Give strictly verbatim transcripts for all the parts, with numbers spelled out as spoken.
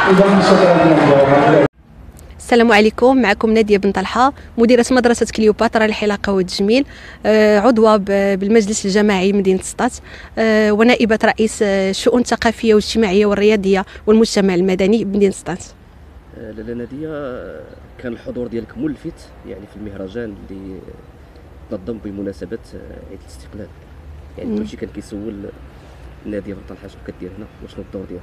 السلام عليكم، معكم نادية بن طلحة، مديرة مدرسة كليوباترا للحلاقة والتجميل، عضوة بالمجلس الجماعي مدينة سطات، ونائبة رئيس الشؤون الثقافية والاجتماعية والرياضية والمجتمع المدني بمدينة سطات. لاله نادية، كان الحضور ديالك ملفت يعني في المهرجان اللي تنظم بمناسبة عيد الاستقلال. يعني كلشي كان كيسول نادية بن طلحة شنو كدير هنا وشنو الدور ديالها؟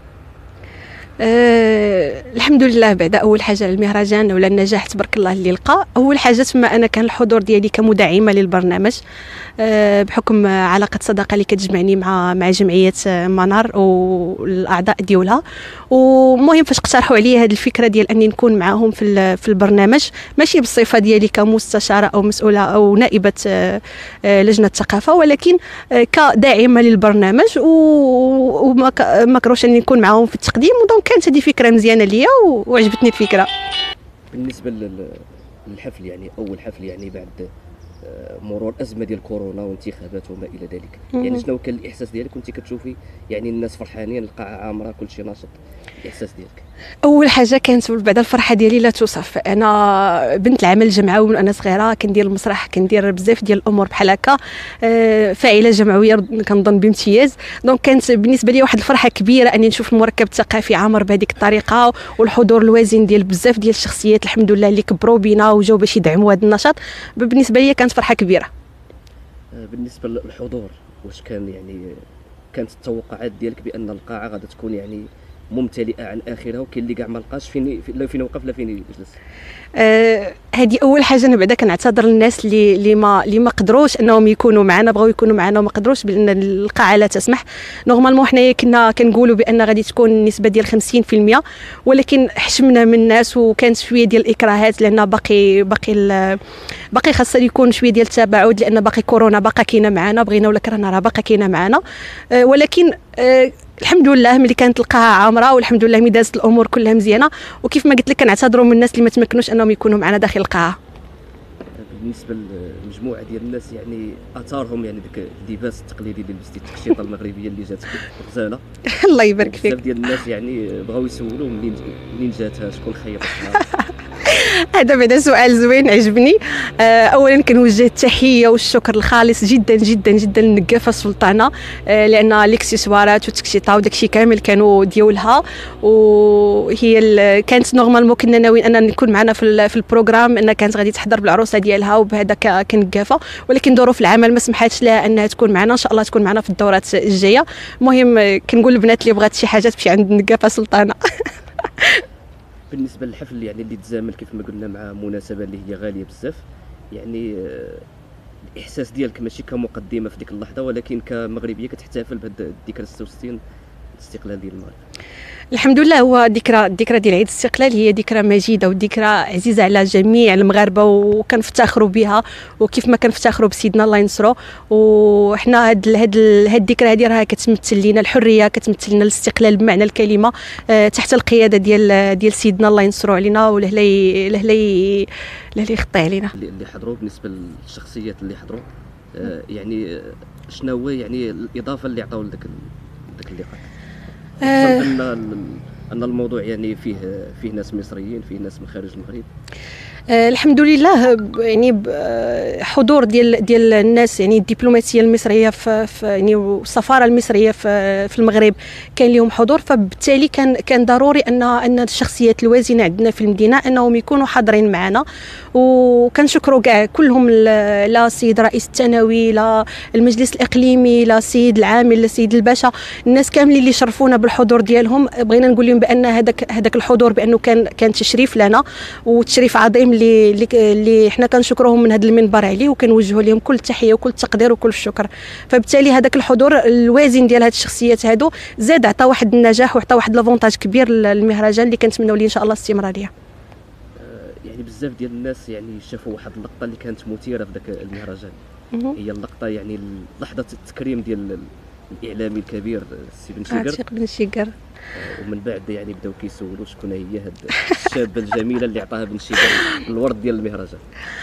أه الحمد لله. بعد اول حاجه المهرجان ولا النجاح تبارك الله اللي لقى. اول حاجه تما انا كان الحضور ديالي كمدعمه للبرنامج أه بحكم علاقه صداقه اللي كتجمعني مع مع جمعيه منار والاعضاء ديالها. ومهم فاش اقترحوا عليا هذه الفكره ديال اني نكون معاهم في في البرنامج، ماشي بالصفه ديالي كمستشاره او مسؤوله او نائبه أه لجنه الثقافه، ولكن أه كداعمه للبرنامج وما كروش اني نكون معاهم في التقديم. دونك كانت هذه فكره مزيانه ليا وعجبتني الفكره. بالنسبه للحفل، يعني اول حفل يعني بعد مرور ازمه ديال كورونا وانتخابات وما الى ذلك، يعني شنو كان الاحساس ديالك كنتي كتشوفي يعني الناس فرحانين، القاعه عامره، كل شيء ناشط؟ الاحساس ديالك؟ اول حاجه كانت بعد الفرحه ديالي لا توصف. انا بنت العمل الجمعوي من انا صغيره، كندير المسرح، كندير بزاف ديال الامور بحال هكا، فاعله جمعويه كنظن بامتياز. دونك كانت بالنسبه لي واحد الفرحه كبيره اني نشوف المركب الثقافي عامر بهذيك الطريقه، والحضور الوازن ديال بزاف ديال الشخصيات الحمد لله اللي كبروا بينا وجاو باش يدعموا هذا النشاط. بالنسبه لي كانت فرحه كبيره. بالنسبه للحضور، واش كان يعني كانت التوقعات ديالك بان القاعه غادا تكون يعني ممتلئه عن اخرها، وكاين اللي كاع ما لقاش فين لا فين وقف لا فين يجلس؟ آه هذه اول حاجه. انا بعدا كنعتذر للناس اللي اللي ما اللي ما قدروش انهم يكونوا معنا، بغاو يكونوا معنا وما قدروش بان القاعه لا تسمح. نورمالمون حنايا كنا كنقولوا بان غادي تكون النسبه ديال خمسين في المية، ولكن حشمنا من الناس وكانت شويه ديال الاكراهات، لان باقي باقي باقي خاص يكون شويه ديال التباعد، لان باقي كورونا باقا كاينه معنا، بغينا ولا كرهنا راه باقا كاينه معنا. آه ولكن آه الحمد لله ملي كانت القاعه عامره، والحمد لله ملي دازت الامور كلها مزيانه. وكيف ما قلت لك كنعتذروا من الناس اللي ما تمكنوش انهم يكونوا معنا داخل القاعه. بالنسبه لمجموعه ديال الناس يعني اثارهم يعني ديك اللباس التقليدي اللي لبستي، التقشيطه المغربيه اللي جاتك غزاله. الله يبارك فيك. بزاف ديال الناس يعني بغاو يسولوا منين منين جاتها، شكون خيطها؟ هذا بعدا سؤال زوين عجبني. اولا كنوجه التحيه والشكر الخالص جدا جدا جدا للنقافه السلطانه، لان الاكسسوارات والتكشيطه وداك الشيء كامل كانوا ديالها، وهي كانت نورمالمون كنا ناويين ان نكون معنا في في البروغرام، انها كانت غادي تحضر بالعروسه ديالها وبهذا كنقافه، ولكن ظروف العمل ما سمحاتش لها انها تكون معنا. ان شاء الله تكون معنا في الدورات الجايه. المهم كنقول للبنات اللي بغات شي حاجه تمشي عند النقافه سلطانه. بالنسبه للحفل يعني اللي تزامن كيف ما قلنا مع مناسبه اللي هي غاليه بزاف، يعني الاحساس ديالك ماشي كمقدمه في ديك اللحظه، ولكن كمغربيه كتحتفل بهذه الذكرى ستة وستين الاستقلال ديال المغرب. الحمد لله. هو ذكرى الذكرى ديال عيد الاستقلال هي ذكرى مجيده وذكرى عزيزه على جميع المغاربه، وكنفتخروا بها، وكيف ما كنفتخروا بسيدنا الله ينصرو. وحنا هاد هاد هاد الذكرى هذه راه كتمثل لنا الحريه، كتمثل لنا الاستقلال بمعنى الكلمه، أه تحت القياده ديال ديال سيدنا الله ينصرو علينا، ولهلا لهلا لهلا يخطي علينا. اللي حضروا بالنسبه للشخصيات اللي حضروا، أه يعني شنو هو يعني الاضافه اللي عطاو لذاك ذاك اللقاء؟ أه ان ان الموضوع يعني فيه فيه ناس مصريين، فيه ناس من خارج المغرب. آه الحمد لله. يعني حضور ديال ديال الناس، يعني الدبلوماسيه المصريه في, في يعني السفاره المصريه في في المغرب كان لهم حضور، فبالتالي كان كان ضروري ان ان الشخصيات الوازنه عندنا في المدينه انهم يكونوا حاضرين معنا. وكنشكروا كاع كلهم، لا السيد رئيس الثانوي، لا المجلس الاقليمي، لا السيد العامل، لا السيد الباشا، الناس كاملين اللي شرفونا بالحضور ديالهم. بغينا نقول لهم بان هذاك هذاك الحضور بانه كان كان تشريف لنا وتشريف عظيم اللي اللي حنا كنشكروهم من هذا المنبر عليه، وكنوجهوا لهم كل التحيه وكل التقدير وكل الشكر. فبالتالي هذاك الحضور الوازن ديال هاد الشخصيات هادو زاد عطى واحد النجاح وعطى واحد لافونتاج كبير للمهرجان اللي كنتمناو ليه ان شاء الله الاستمراريه. يعني بزاف ديال الناس يعني شافوا واحد اللقطه اللي كانت مثيره في ذاك المهرجان، هي اللقطه يعني لحظه التكريم ديال الاعلامي الكبير السي بن شيقر. عتيق بن شيقر. ومن بعد يعني بداو كيسولوا شكون هي هاد الشابه الجميله اللي عطاها بن شيقر الورد ديال المهرجان.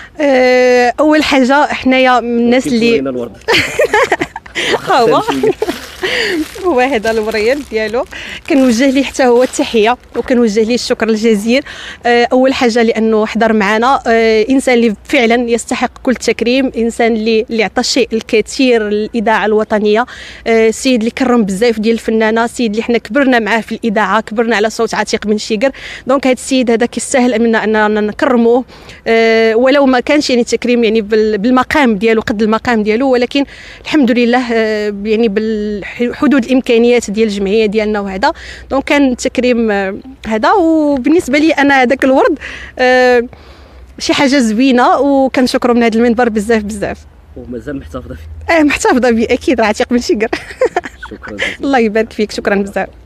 اول حاجه حنايا من الناس اللي الورد هو هو هذا المريض ديالو كنوجه ليه حتى هو التحيه وكنوجه ليه الشكر الجزيل. اول حاجه لانه حضر معنا، انسان اللي فعلا يستحق كل التكريم، انسان اللي اللي عطى الشيء الكثير للاذاعه الوطنيه، سيد اللي كرم بزاف ديال الفنانه، سيد اللي حنا كبرنا معاه في الاذاعه، كبرنا على صوت عتيق بن شيقر. دونك هذا السيد هذا كيستاهل اننا اننا نكرموه، ولو ما كانش يعني تكريم يعني بالمقام ديالو قد المقام ديالو، ولكن الحمد لله يعني بالحدود الامكانيات ديال الجمعيه ديالنا وهذا. دونك كان التكريم هذا. وبالنسبه لي انا هذاك الورد شي حاجه زوينه، وكنشكروا من هذا المنبر بزاف بزاف. ومازال محتفظه فيه؟ اه محتفظه به اكيد، راه عتيق بن شيقر. شكرا جزيلا. الله يبارك فيك، شكرا بزاف.